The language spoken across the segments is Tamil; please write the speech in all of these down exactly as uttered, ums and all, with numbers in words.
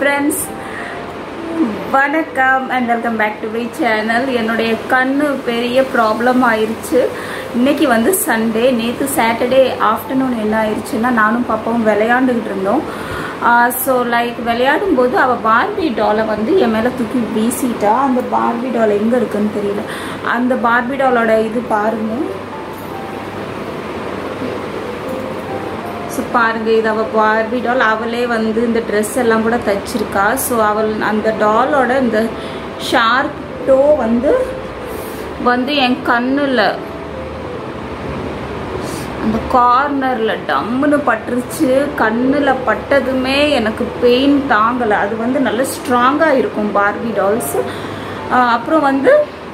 friends, வணக்கம் and welcome back to my channel. என்னுடைய கண்ணு பெரிய ப்ராப்ளம் ஆயிருச்சு. இன்னைக்கு வந்து சண்டே, நேற்று சாட்டர்டே ஆஃப்டர்நூன் என்ன ஆயிடுச்சுன்னா நானும் பாப்பாவும் விளையாண்டுக்கிட்டு இருந்தோம். ஸோ லைக் விளையாடும் போது அவள் பார்பி டாலை வந்து என் மேலே தூக்கி வீசிட்டா. அந்த பார்பி டால் எங்கே இருக்குன்னு தெரியல. அந்த பார்பி டாலோட இது பாருங்க. ஸோ பாருங்க, இது அவள் பார்பி டால். அவளே வந்து இந்த ட்ரெஸ் எல்லாம் கூட தைச்சிருக்கா. ஸோ அவள் அந்த டாலோட இந்த ஷார்ப் டோ வந்து வந்து என் கண்ணில் அந்த கார்னரில் டம்முன்னு பட்டுருச்சு. கண்ணில் பட்டதுமே எனக்கு பெயின் தாங்கலை. அது வந்து நல்ல ஸ்ட்ராங்காக இருக்கும் பார்பி டால்ஸ். அப்புறம் வந்து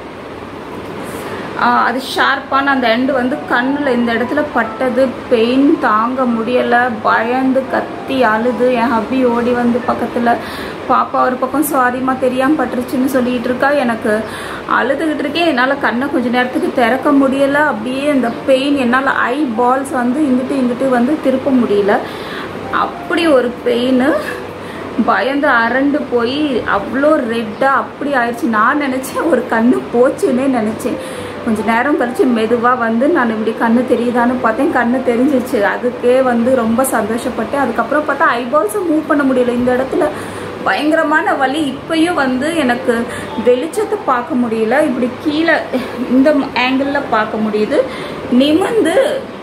அது ஷார்ப்பான அந்த எண்டு வந்து கண்ணில் இந்த இடத்துல பட்டது. பெயின் தாங்க முடியலை. பயந்து கத்தி அழுது என் ஹப்பி ஓடி வந்து பக்கத்தில், பாப்பா ஒரு பக்கம் சாரிம்மா தெரியாமல் பட்டுருச்சுன்னு சொல்லிகிட்டு இருக்கா. எனக்கு அழுதுகிட்டு இருக்கேன். என்னால் கண்ணை கொஞ்சம் நேரத்துக்கு திறக்க முடியலை. அப்படியே இந்த பெயின் என்னால் ஐ பால்ஸ் வந்து இங்கிட்டு இங்கிட்டு வந்து திருப்ப முடியல. அப்படி ஒரு பெயின். பயந்து அரண்டு போய் அவ்வளோ ரெட்டாக அப்படி ஆயிடுச்சு. நான் நினச்சேன் ஒரு கண்ணு போச்சுன்னே நினச்சேன். கொஞ்சம் நேரம் கழிச்சு மெதுவாக வந்து நான் இப்படி கண்ணு தெரியுதான்னு பார்த்தேன். கண்ணு தெரிஞ்சிச்சு. அதுக்கே வந்து ரொம்ப சந்தோஷப்பட்டேன். அதுக்கப்புறம் பார்த்தா ஐபால்ஸை மூவ் பண்ண முடியல. இந்த இடத்துல பயங்கரமான வலி. இப்பயும் வந்து எனக்கு வெளிச்சத்தை பார்க்க முடியல. இப்படி கீழே இந்த ஆங்கிளில் பார்க்க முடியுது. நிமிர்ந்து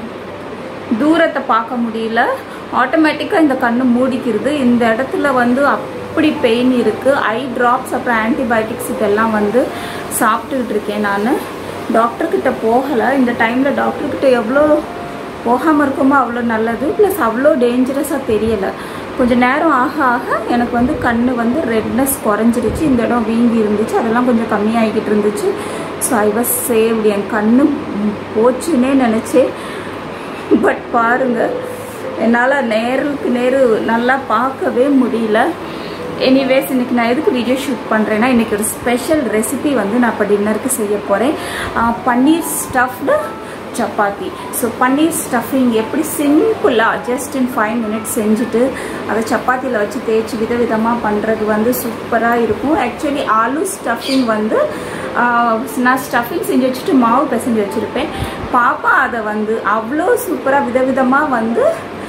தூரத்தை பார்க்க முடியல. ஆட்டோமேட்டிக்காக இந்த கண்ணு மூடிக்கிறது. இந்த இடத்துல வந்து அப்படி பெயின் இருக்குது. ஐ ட்ராப்ஸ் அப்புறம் ஆன்டிபயோட்டிக்ஸ் இதெல்லாம் வந்து சாப்பிட்டுக்கிட்டு இருக்கேன். நான் டாக்டர்கிட்ட போகலை. இந்த டைமில் டாக்டர்கிட்ட எவ்வளோ போகாமல் இருக்குமோ அவ்வளோ நல்லது. ப்ளஸ் அவ்வளோ டேஞ்சரஸாக தெரியலை. கொஞ்சம் நேரம் ஆக ஆக எனக்கு வந்து கண் வந்து ரெட்னஸ் குறைஞ்சிருச்சு. இந்த இடம் வீங்கி இருந்துச்சு, அதெல்லாம் கொஞ்சம் கம்மியாகிக்கிட்டு இருந்துச்சு. So I was saved. என் கண்ணு போச்சுன்னே நினச்சேன். பட் பாருங்கள், என்னால் நேருக்கு நேரு நல்லா பார்க்கவே முடியல. எனிவேஸ், இன்றைக்கி நான் எதுக்கு வீடியோ ஷூட் பண்ணுறேன்னா, இன்றைக்கி ஒரு ஸ்பெஷல் ரெசிபி வந்து நான் இப்போ டின்னருக்கு செய்ய போகிறேன். Paneer stuffed chapati. So paneer stuffing எப்படி சிம்பிளாக ஜஸ்ட் இன் ஃபைவ் மினிட்ஸ் செஞ்சுட்டு அதை சப்பாத்தியில் வச்சு தேய்ச்சி விதவிதமாக பண்ணுறது வந்து சூப்பராக இருக்கும். ஆக்சுவலி ஆலு ஸ்டஃபிங் வந்து நான் ஸ்டஃபிங் செஞ்சு வச்சுட்டு மாவு பிசைஞ்சு வச்சுருப்பேன். பாப்பா அதை வந்து அவ்வளோ சூப்பராக விதவிதமாக வந்து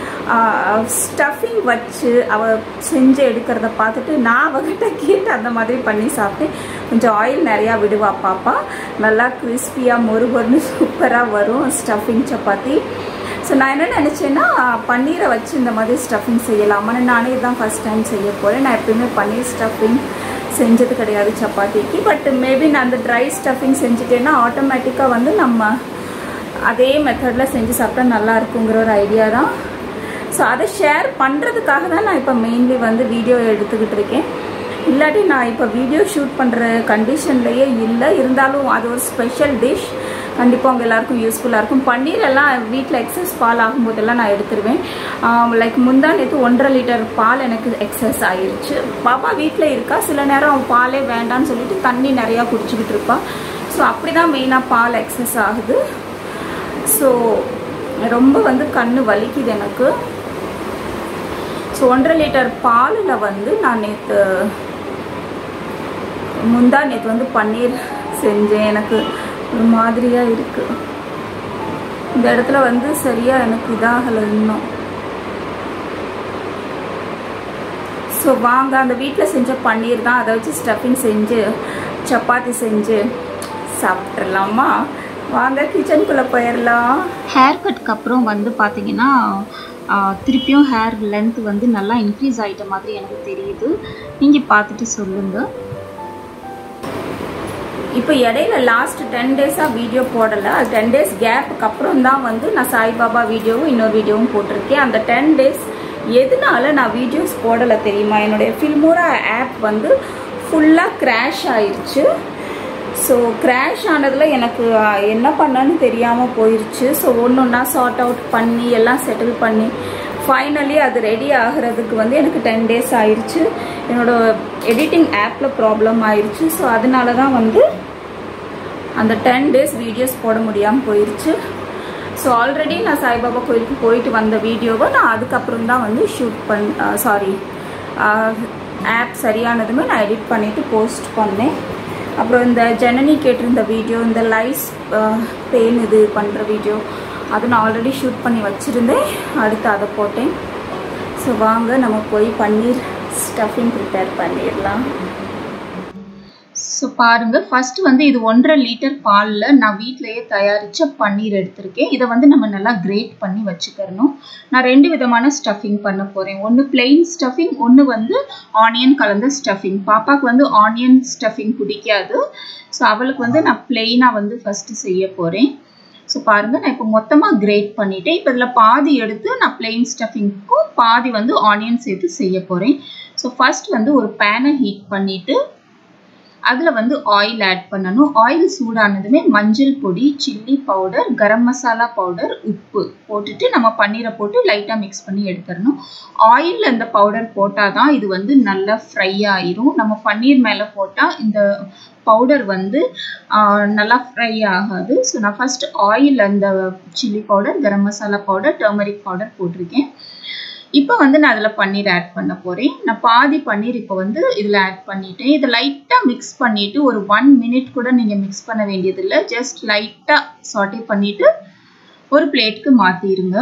ஸ்டஃபிங் வச்சு அவள் செஞ்சு எடுக்கிறத பார்த்துட்டு நான் அவகிட்ட கேட்டு அந்த மாதிரி பண்ணி சாப்பிட்டேன். கொஞ்சம் ஆயில் நிறையா விடுவா பாப்பா. நல்லா கிறிஸ்பியாக மொறுபொருன்னு சூப்பராக வரும் ஸ்டஃபிங் சப்பாத்தி. ஸோ நான் என்ன நினச்சேன்னா, பன்னீரை வச்சு இந்த மாதிரி ஸ்டஃபிங் செய்யலாமான்னு நானே தான் ஃபஸ்ட் டைம் செய்ய போகிறேன். நான் எப்பயுமே பன்னீர் ஸ்டஃபிங் செஞ்சது கிடையாது சப்பாத்திக்கு. பட் மேபி நான் அந்த ட்ரை ஸ்டஃபிங் செஞ்சுட்டேன்னா ஆட்டோமேட்டிக்காக வந்து நம்ம அதே மெத்தடில் செஞ்சு சாப்பிட்டா நல்லா இருக்குங்கிற ஒரு ஐடியா தான். ஸோ அதை ஷேர் பண்ணுறதுக்காக தான் நான் இப்போ மெயின்லி வந்து வீடியோ எடுத்துக்கிட்டு இருக்கேன். இல்லாட்டி நான் இப்போ வீடியோ ஷூட் பண்ணுற கண்டிஷன்லேயே இல்லை. இருந்தாலும் அது ஒரு ஸ்பெஷல் டிஷ். கண்டிப்பாக அவங்க எல்லாருக்கும் யூஸ்ஃபுல்லாக இருக்கும். பன்னீர் எல்லாம் வீட்டில் எக்ஸஸ் பால் ஆகும்போதெல்லாம் நான் எடுத்துருவேன். லைக் முந்தா நேற்று ஒன்றரை லிட்டர் பால் எனக்கு எக்ஸஸ் ஆகிருச்சு. பாப்பா வீட்டில் இருக்கா. சில நேரம் அவன் பாலே வேண்டான்னு சொல்லிட்டு தண்ணி நிறையா குடிச்சிக்கிட்டு இருப்பாள். ஸோ அப்படி தான் மெயினாக பால் எக்ஸஸ் ஆகுது. ஸோ ரொம்ப வந்து கண்ணு வலிக்குது எனக்கு. ஸோ ஒன்றரை லிட்டர் பாலில் வந்து நான் நேற்று முந்தா நேற்று வந்து பன்னீர் செஞ்சேன். எனக்கு ஒரு மாதிரியாக இருக்குது. இந்த இடத்துல வந்து சரியாக எனக்கு இதாகலை இன்னும். ஸோ வாங்க, அந்த வீட்டில் செஞ்ச பன்னீர் தான், அதை வச்சு ஸ்டஃபிங் செஞ்சு சப்பாத்தி செஞ்சு சாப்பிட்றலாமா? வாங்க கிச்சனுக்குள்ளே போயிடலாம். ஹேர் கட்டுக்கு அப்புறம் வந்து பார்த்தீங்கன்னா திருப்பியும் ஹேர் லென்த் வந்து நல்லா இன்க்ரீஸ் ஆகிட்ட மாதிரி எனக்கு தெரியுது. நீங்கள் பார்த்துட்டு சொல்லுங்கள். இப்போ இடையில லாஸ்ட் டென் டேஸாக வீடியோ போடலை. அது டென் டேஸ் கேப்புக்கு அப்புறம் தான் வந்து நான் சாய்பாபா வீடியோவும் இன்னொரு வீடியோவும் போட்டிருக்கேன். அந்த டென் டேஸ் எதனால நான் வீடியோஸ் போடலை தெரியுமா? என்னுடைய ஃபில்மோரா ஆப் வந்து ஃபுல்லாக க்ராஷ் ஆயிடுச்சு. ஸோ க்ராஷ் ஆனதில் எனக்கு என்ன பண்ணன்னு தெரியாமல் போயிடுச்சு. ஸோ ஒன்று ஒன்றா சார்ட் அவுட் பண்ணி எல்லாம் செட்டில் பண்ணி ஃபைனலி அது ரெடி ஆகிறதுக்கு வந்து எனக்கு டென் டேஸ் ஆயிடுச்சு. என்னோடய எடிட்டிங் ஆப்பில் ப்ராப்ளம் ஆயிடுச்சு. ஸோ அதனால தான் வந்து அந்த டென் டேஸ் வீடியோஸ் போட முடியாமல் போயிடுச்சு. ஸோ ஆல்ரெடி நான் சாய்பாபா கோயிலுக்கு போயிட்டு வந்த வீடியோவை நான் அதுக்கப்புறம் தான் வந்து ஷூட் பண் சாரி ஆப் சரியானதுமே நான் எடிட் பண்ணிவிட்டு போஸ்ட் பண்ணேன். அப்புறம் இந்த ஜனனி கேட்டிருந்த வீடியோ, இந்த லைஸ் பெயின் இது பண்ணுற வீடியோ, அது நான் ஆல்ரெடி ஷூட் பண்ணி வச்சுருந்தேன். அடுத்து அதை போட்டேன். ஸோ வாங்க நம்ம போய் பன்னீர் ஸ்டஃபிங் ப்ரிப்பேர் பண்ணிடலாம். ஸோ பாருங்கள், ஃபஸ்ட்டு வந்து இது ஒன்றரை லிட்டர் பாலில் நான் வீட்டிலையே தயாரித்த பன்னீர் எடுத்திருக்கேன். இதை வந்து நம்ம நல்லா கிரேட் பண்ணி வச்சுக்கிறணும். நான் ரெண்டு விதமான ஸ்டஃபிங் பண்ண போகிறேன். ஒன்று பிளெயின் ஸ்டஃபிங், ஒன்று வந்து ஆனியன் கலந்த ஸ்டஃபிங். பாப்பாவுக்கு வந்து ஆனியன் ஸ்டஃபிங் பிடிக்காது. ஸோ அவளுக்கு வந்து நான் பிளெயினாக வந்து ஃபஸ்ட்டு செய்ய போகிறேன். ஸோ பாருங்கள், நான் இப்போ மொத்தமாக கிரேட் பண்ணிவிட்டேன். இப்போ இதில் பாதி எடுத்து நான் பிளெயின் ஸ்டஃபிங்க்கும் பாதி வந்து ஆனியன் சேர்த்து செய்ய போகிறேன். ஸோ ஃபஸ்ட் வந்து ஒரு பேனை ஹீட் பண்ணிவிட்டு அதில் வந்து ஆயில் ஆட் பண்ணணும். ஆயில் சூடானதுமே மஞ்சள் பொடி, chilli powder, garam masala powder, உப்பு போட்டுட்டு நம்ம பன்னீரை போட்டு லைட்டாக மிக்ஸ் பண்ணி எடுத்துடணும். ஆயிலில் இந்த பவுடர் போட்டால் தான் இது வந்து நல்லா ஃப்ரை ஆயிரும். நம்ம பன்னீர் மேலே போட்டால் இந்த பவுடர் வந்து நல்லா ஃப்ரை ஆகாது. ஸோ நான் ஃபஸ்ட் ஆயில் அந்த chilli powder, garam masala powder, turmeric powder போட்டிருக்கேன். இப்போ வந்து நான் அதில் பன்னீர் ஆட் பண்ண போகிறேன். நான் பாதி பன்னீர் இப்போ வந்து இதில் ஆட் பண்ணிட்டேன். இதை லைட்டாக மிக்ஸ் பண்ணிவிட்டு ஒரு ஒன் மினிட் கூட நீங்கள் மிக்ஸ் பண்ண வேண்டியதில்லை. ஜஸ்ட் லைட்டாக சாட்டே பண்ணிவிட்டு ஒரு பிளேட்டுக்கு மாற்றிடுங்க.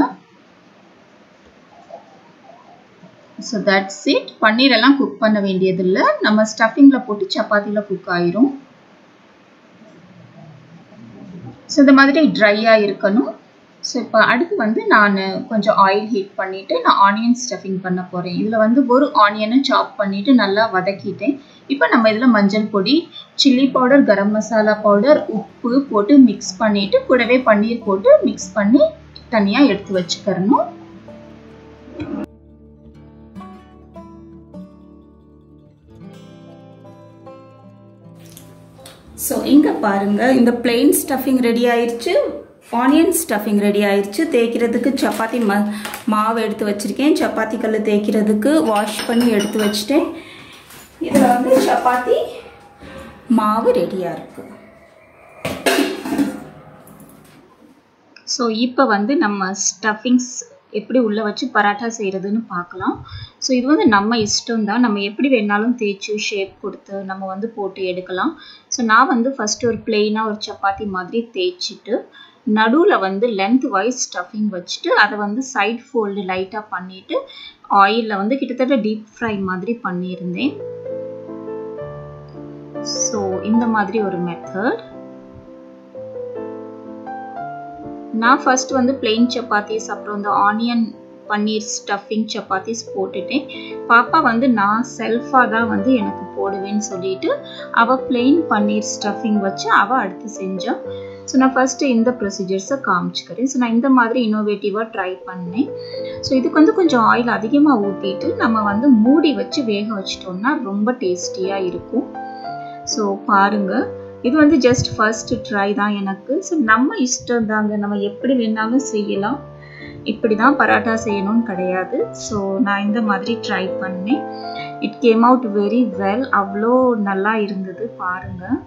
So that's it. பன்னீரெல்லாம் குக் பண்ண வேண்டியதில்லை. நம்ம ஸ்டஃபிங்கில் போட்டு சப்பாத்தியில் குக் ஆயிரும். ஸோ இந்த மாதிரி ட்ரையாக இருக்கணும். ஸோ இப்போ அடுத்து வந்து நான் கொஞ்சம் ஆயில் ஹீட் பண்ணிவிட்டு நான் ஆனியன் ஸ்டஃபிங் பண்ண போகிறேன். இதில் வந்து ஒரு ஆனியனை சாப் பண்ணிவிட்டு நல்லா வதக்கிட்டேன். இப்போ நம்ம இதில் மஞ்சள் பொடி, chilli powder, garam masala powder, உப்பு போட்டு மிக்ஸ் பண்ணிவிட்டு கூடவே பன்னீர் போட்டு மிக்ஸ் பண்ணி தனியாக எடுத்து வச்சுக்கிறணும். ஸோ இங்கே பாருங்கள், இந்த பிளெயின் ஸ்டஃபிங் ரெடி ஆயிடுச்சு. ஆனியன் ஸ்டஃபிங் ரெடி ஆயிடுச்சு. தேய்க்கிறதுக்கு சப்பாத்தி ம மாவு எடுத்து வச்சுருக்கேன். சப்பாத்தி கல் தேய்க்கிறதுக்கு வாஷ் பண்ணி எடுத்து வச்சுட்டேன். இதில் வந்து சப்பாத்தி மாவு ரெடியாக இருக்குது. ஸோ இப்போ வந்து நம்ம ஸ்டஃபிங்ஸ் எப்படி உள்ளே வச்சு பராட்டா செய்கிறதுன்னு பார்க்கலாம். ஸோ இது வந்து நம்ம இஷ்டம் தான். நம்ம எப்படி வேணாலும் தேய்ச்சி ஷேப் கொடுத்து நம்ம வந்து போட்டு எடுக்கலாம். ஸோ நான் வந்து ஃபஸ்ட்டு ஒரு பிளெயினாக ஒரு சப்பாத்தி மாதிரி தேய்ச்சிட்டு நடுவில் வந்து லென்த் வைஸ் ஸ்டஃபிங் வச்சுட்டு அதை வந்து சைட் ஃபோல்டு லைட்டாக பண்ணிவிட்டு ஆயிலில் வந்து கிட்டத்தட்ட டீப் ஃப்ரை மாதிரி பண்ணியிருந்தேன். ஸோ இந்த மாதிரி ஒரு மெத்தட். நான் ஃபர்ஸ்ட் வந்து பிளெயின் சப்பாத்திஸ் அப்புறம் இந்த ஆனியன் பன்னீர் ஸ்டஃபிங் சப்பாத்திஸ் போட்டுட்டேன். பாப்பா வந்து நான் செல்ஃபாக தான் வந்து எனக்கு போடுவேன்னு சொல்லிட்டு அவள் பிளெயின் பன்னீர் ஸ்டஃபிங் வச்சு அவள் அடுத்து செஞ்சாள். ஸோ நான் ஃபஸ்ட்டு இந்த ப்ரொசீஜர்ஸை காமிச்சுக்கிறேன். ஸோ நான் இந்த மாதிரி இன்னோவேட்டிவாக ட்ரை பண்ணேன். ஸோ இதுக்கு வந்து கொஞ்சம் ஆயில் அதிகமாக ஊற்றிட்டு நம்ம வந்து மூடி வச்சு வேக வச்சிட்டோம்னா ரொம்ப டேஸ்டியாக இருக்கும். ஸோ பாருங்கள், இது வந்து ஜஸ்ட் ஃபர்ஸ்ட் ட்ரை தான் எனக்கு. ஸோ நம்ம இஷ்டம் தாங்க, நம்ம எப்படி வேணாலும் செய்யலாம். இப்படி தான் பராட்டா செய்யணும்னு கிடையாது. ஸோ நான் இந்த மாதிரி ட்ரை பண்ணேன். It came out very well. அவ்வளோ நல்லா இருந்தது பாருங்கள்.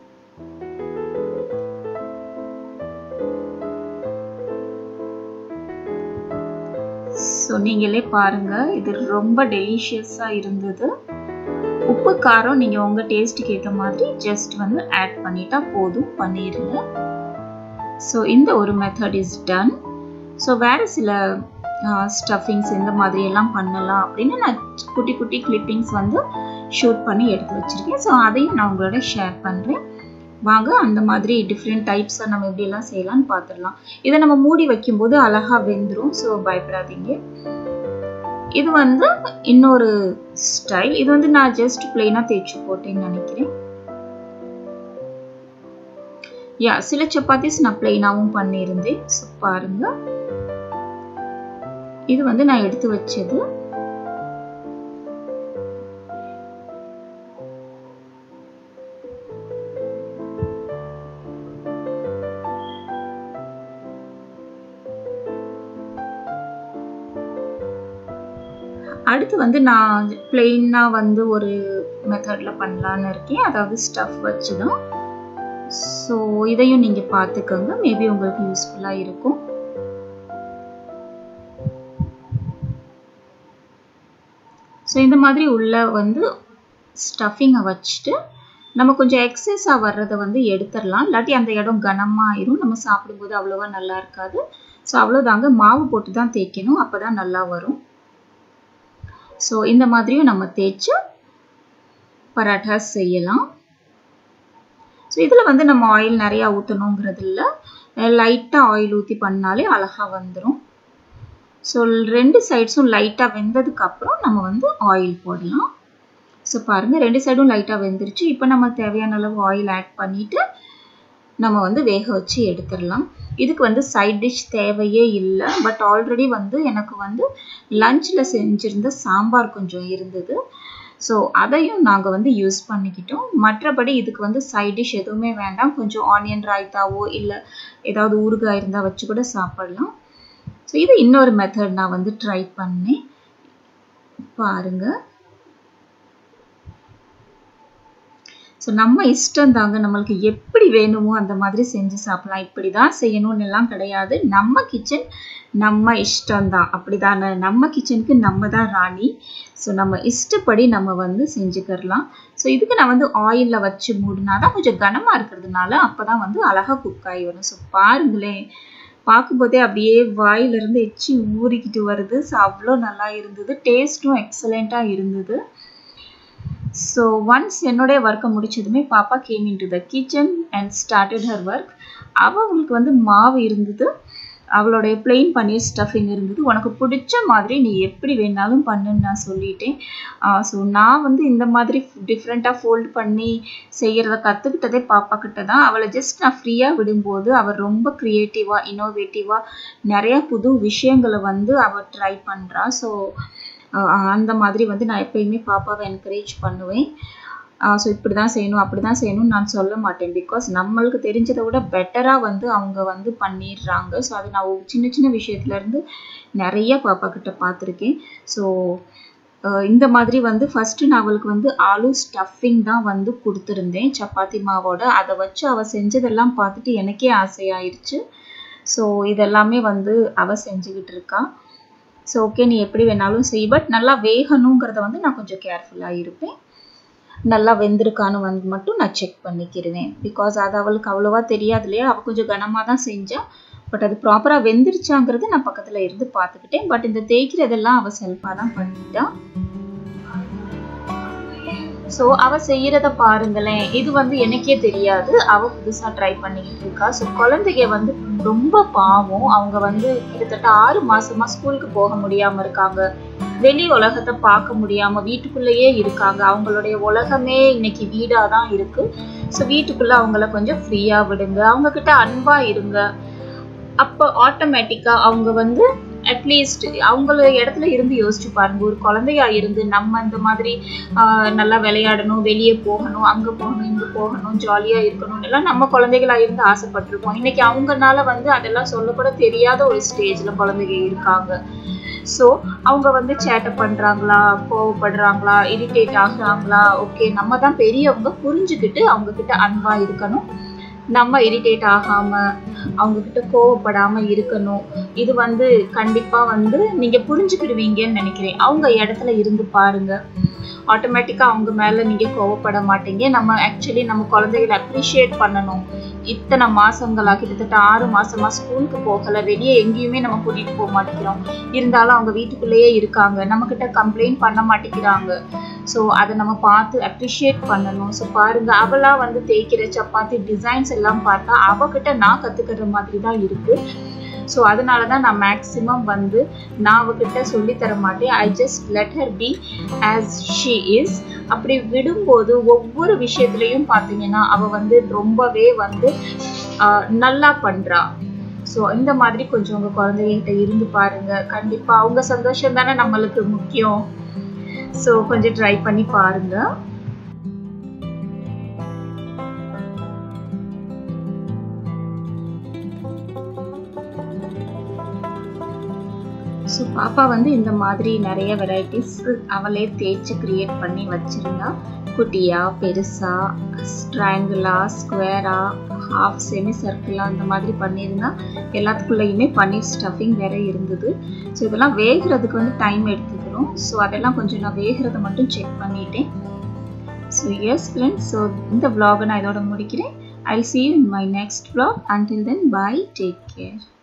ஸோ நீங்களே பாருங்கள், இது ரொம்ப டெலிஷியஸாக இருந்தது. உப்பு காரம் நீங்கள் உங்கள் டேஸ்ட்டுக்கு ஏற்ற மாதிரி ஜஸ்ட் வந்து ஆட் பண்ணிட்டா போதும் பன்னீரில். ஸோ இந்த ஒரு மெத்தட் இஸ் டன். ஸோ வேறு சில ஸ்டஃபிங்ஸ் இந்த மாதிரியெல்லாம் பண்ணலாம் அப்படின்னு நான் குட்டி குட்டி கிளிப்பிங்ஸ் வந்து ஷூட் பண்ணி எடுத்து வச்சுருக்கேன். ஸோ அதையும் நான் உங்களோட ஷேர் பண்ணுறேன். வாங்க அந்த மாதிரி டிஃப்ரெண்ட் டைப்ஸை நம்ம எப்படியெல்லாம் செய்யலாம்னு பார்த்துடலாம். இதை நம்ம மூடி வைக்கும்போது அழகாக வெந்துடும். ஸோ பயப்படாதீங்க. இது வந்து இன்னொரு ஸ்டைல். இது வந்து நான் ஜஸ்ட் பிளெயினாக தேய்ச்சி போட்டேன்னு நினைக்கிறேன். யா சில சப்பாத்திஸ் நான் பிளெயினாகவும் பண்ணியிருந்தேன். ஸோ பாருங்க, இது வந்து நான் எடுத்து வச்சது. அடுத்து வந்து நான் பிளெயினாக வந்து ஒரு மெத்தடில் பண்ணலான்னு இருக்கேன். அதாவது ஸ்டஃப் வச்சு தான். ஸோ இதையும் நீங்கள் பார்த்துக்கோங்க. மேபி உங்களுக்கு யூஸ்ஃபுல்லாக இருக்கும். ஸோ ஸோ இந்த மாதிரி உள்ள வந்து ஸ்டஃபிங்கை வச்சுட்டு நம்ம கொஞ்சம் எக்ஸஸாக வர்றதை வந்து எடுத்துடலாம். இல்லாட்டி அந்த இடம் கனமாக ஆயிரும், நம்ம சாப்பிடும்போது அவ்வளோவா நல்லா இருக்காது. ஸோ அவ்வளோதாங்க, மாவு போட்டு தான் தேய்க்கணும், அப்போ தான் நல்லா வரும். ஸோ இந்த மாதிரியும் நம்ம தேய்ச்சி பராட்டா செய்யலாம். ஸோ இதில் வந்து நம்ம ஆயில் நிறையா ஊற்றணுங்கிறது இல்லை, லைட்டாக ஆயில் ஊற்றி பண்ணாலே அழகாக வந்துடும். ஸோ ரெண்டு சைட்ஸும் லைட்டாக வெந்ததுக்கப்புறம் நம்ம வந்து ஆயில் போடலாம். ஸோ பாருங்கள், ரெண்டு சைடும் லைட்டாக வெந்துருச்சு. இப்போ நம்ம தேவையான அளவு ஆயில் ஆட் பண்ணிவிட்டு நம்ம வந்து வேக வச்சு எடுத்துடலாம். இதுக்கு வந்து சைட் டிஷ் தேவையே இல்லை. பட் ஆல்ரெடி வந்து எனக்கு வந்து லஞ்சில் செஞ்சுருந்த சாம்பார் கொஞ்சம் இருந்தது. ஸோ அதையும் நாங்கள் வந்து யூஸ் பண்ணிக்கிட்டோம். மற்றபடி இதுக்கு வந்து சைட் டிஷ் எதுவுமே வேண்டாம். கொஞ்சம் ஆனியன் ராய்த்தாவோ இல்லை ஏதாவது ஊறுகாய் இருந்தால் வச்சு கூட சாப்பிடலாம். ஸோ இது இன்னொரு மெத்தட் நான் வந்து ட்ரை பண்ணேன், பாருங்கள். ஸோ நம்ம இஷ்டம் தாங்க, நம்மளுக்கு எப்படி வேணுமோ அந்த மாதிரி செஞ்சு சாப்பிடலாம். இப்படி தான் செய்யணும்னு எல்லாம் கிடையாது. நம்ம கிச்சன் நம்ம இஷ்டம்தான், அப்படி தானே? நம்ம கிச்சனுக்கு நம்ம தான் ராணி. ஸோ நம்ம இஷ்டப்படி நம்ம வந்து செஞ்சுக்கிறலாம். ஸோ இதுக்கு நான் வந்து ஆயிலில் வச்சு மூடினா தான் கொஞ்சம் கனமாக இருக்கிறதுனால அப்போ தான் வந்து அழகாக குக் ஆகி வரும். ஸோ பாருங்களேன், பார்க்கும்போதே அப்படியே வாயிலிருந்து எச்சி ஊறிக்கிட்டு வருது. ஸோ அவ்வளோ நல்லா இருந்தது, டேஸ்ட்டும் எக்ஸலண்ட்டாக இருந்தது. ஸோ ஒன்ஸ் என்னுடைய ஒர்க்கை முடிச்சதுமே பாப்பா came into the kitchen and started her work. அவங்களுக்கு வந்து மாவு இருந்தது, அவளுடைய பிளெயின் பன்னீர் ஸ்டஃபிங் இருந்தது. உனக்கு பிடிச்ச மாதிரி நீ எப்படி வேணாலும் பண்ணுன்னு நான் சொல்லிட்டேன். ஸோ நான் வந்து இந்த மாதிரி டிஃப்ரெண்ட்டாக ஃபோல்ட் பண்ணி செய்கிறத கற்றுக்கிட்டதே பாப்பா கிட்ட தான். அவளை ஜஸ்ட் நான் ஃப்ரீயாக விடும்போது அவள் ரொம்ப க்ரியேட்டிவாக இன்னோவேட்டிவாக நிறையா புது விஷயங்களை வந்து அவள் ட்ரை பண்ணுறா. ஸோ அந்த மாதிரி வந்து நான் எப்பயுமே பாப்பாவை என்கரேஜ் பண்ணுவேன். ஸோ இப்படி தான் செய்யணும் அப்படி தான் செய்யணும்னு நான் சொல்ல மாட்டேன். பிகாஸ் நம்மளுக்கு தெரிஞ்சதை விட பெட்டராக வந்து அவங்க வந்து பண்ணிடுறாங்க. ஸோ அது நான் சின்ன சின்ன விஷயத்துலேருந்து நிறைய பாப்பா கிட்ட பார்த்துருக்கேன். ஸோ இந்த மாதிரி வந்து ஃபஸ்ட்டு நான் அவளுக்கு வந்து ஆலு ஸ்டஃபிங் தான் வந்து கொடுத்துருந்தேன் சப்பாத்தி மாவோட. அதை வச்சு அவள் செஞ்சதெல்லாம் பார்த்துட்டு எனக்கே ஆசையாயிருச்சு. ஸோ இதெல்லாமே வந்து அவள் செஞ்சுக்கிட்டு இருக்கா. ஸோ ஓகே, நீ எப்படி வேணாலும் செய், பட் நல்லா வேகணுங்கிறத வந்து நான் கொஞ்சம் கேர்ஃபுல்லாக இருப்பேன். நல்லா வெந்திருக்கான்னு வந்து மட்டும் நான் செக் பண்ணிக்கிடுவேன். பிகாஸ் அது அவளுக்கு அவ்வளோவா தெரியாது இல்லையா, அவள் கொஞ்சம் கனமாக தான் செஞ்சாள். பட் அது ப்ராப்பராக வெந்திருச்சாங்கிறது நான் பக்கத்தில் இருந்து பார்த்துக்கிட்டேன். பட் இந்த தேய்க்கிறதெல்லாம் அவள் செல்ஃபாக தான் பண்ணிட்டான். ஸோ அவள் செய்கிறத பாருங்களேன், இது வந்து எனக்கே தெரியாது, அவள் புதுசாக ட்ரை பண்ணிக்கிட்டு இருக்கா. ஸோ குழந்தைங்க வந்து ரொம்ப பாவம். அவங்க வந்து கிட்டத்தட்ட ஆறு மாசமா ஸ்கூலுக்கு போக முடியாமல் இருக்காங்க, வெளி உலகத்தை பார்க்க முடியாமல் வீட்டுக்குள்ளேயே இருக்காங்க. அவங்களுடைய உலகமே இன்னைக்கு வீடாக தான் இருக்குது. ஸோ வீட்டுக்குள்ளே அவங்கள கொஞ்சம் ஃப்ரீயாக விடுங்க, அவங்கக்கிட்ட அன்பாக இருங்க. அப்போ ஆட்டோமேட்டிக்காக அவங்க வந்து அட்லீஸ்ட் அவங்கள இடத்துல இருந்து யோசிச்சு பாருங்க. ஒரு குழந்தையா இருந்து நம்ம இந்த மாதிரி நல்லா விளையாடணும், வெளியே போகணும், அங்கே போகணும், இங்கே போகணும், ஜாலியாக இருக்கணும் எல்லாம் நம்ம குழந்தைகளா இருந்து ஆசைப்பட்டிருக்கோம். இன்னைக்கு அவங்கனால வந்து அதெல்லாம் சொல்லக்கூட தெரியாத ஒரு ஸ்டேஜில் குழந்தைங்க இருக்காங்க. ஸோ அவங்க வந்து சேட்டை பண்ணுறாங்களா, கோவப்படுறாங்களா, இரிட்டேட் ஆகுறாங்களா, ஓகே நம்ம தான் பெரியவங்க, புரிஞ்சுக்கிட்டு அவங்கக்கிட்ட அன்பாக இருக்கணும். நம்ம இரிட்டேட் ஆகாமல் அவங்கக்கிட்ட கோவப்படாமல் இருக்கணும். இது வந்து கண்டிப்பாக வந்து நீங்கள் புரிஞ்சுக்கிடுவீங்கன்னு நினைக்கிறேன். அவங்க இடத்துல இருந்து பாருங்கள், ஆட்டோமேட்டிக்காக அவங்க மேலே நீங்கள் கோவப்பட மாட்டீங்க. நம்ம ஆக்சுவலி நம்ம குழந்தைகளை அப்ரிஷியேட் பண்ணணும். இத்தனை மாதங்களாக கிட்டத்தட்ட ஆறு மாதமாக ஸ்கூலுக்கு போகலை, வெளியே எங்கேயுமே நம்ம கூட்டிகிட்டு போக மாட்டேங்கிறோம், இருந்தாலும் அவங்க வீட்டுக்குள்ளேயே இருக்காங்க, நம்மக்கிட்ட கம்ப்ளைண்ட் பண்ண மாட்டேங்கிறாங்க. ஸோ அதை நம்ம பார்த்து அப்ரிஷியேட் பண்ணணும். ஸோ பாருங்கள், அவளாக வந்து தேய்க்கிற சப்பாத்தி டிசைன்ஸ் எல்லாம் பார்த்தா அவகிட்ட நான் கற்றுக்கிற மாதிரி தான் இருக்குது. ஸோ அதனால தான் நான் மேக்ஸிமம் வந்து நான் அவகிட்ட சொல்லித்தர மாட்டேன். I just let her be as she is. அப்படி விடும்போது ஒவ்வொரு விஷயத்துலையும் பார்த்தீங்கன்னா அவள் வந்து ரொம்பவே வந்து நல்லா பண்ணுறா. ஸோ இந்த மாதிரி கொஞ்சம் உங்கள் குழந்தைகிட்ட இருந்து பாருங்கள், கண்டிப்பாக அவங்க சந்தோஷம் தானே நம்மளுக்கு முக்கியம். ஸோ கொஞ்சம் ட்ரை பண்ணி பாருங்கள். ஸோ பாப்பா வந்து இந்த மாதிரி நிறைய வெரைட்டிஸ் அவளே தேய்ச்சி க்ரியேட் பண்ணி வச்சுருந்தா. குட்டியா, பெருசா, ஸ்ட்ராங்குலா, ஸ்கொயரா, ஹாஃப் செமி சர்க்கிளாக அந்த மாதிரி பண்ணியிருந்தா. எல்லாத்துக்குள்ளேயுமே பன்னீர் ஸ்டஃபிங் வேற இருந்தது. ஸோ இதெல்லாம் வேகிறதுக்கு வந்து டைம் எடுத்துக்கிறோம். வரும். ஸோ அதெல்லாம் கொஞ்சம் நான் வேகிறத மட்டும் செக் பண்ணிட்டேன். ஸோ எஸ் ஃப்ரெண்ட்ஸ், ஸோ இந்த vlog நான் இதோட முடிக்கிறேன். I'll see you in my next vlog. Until then, bye, take care.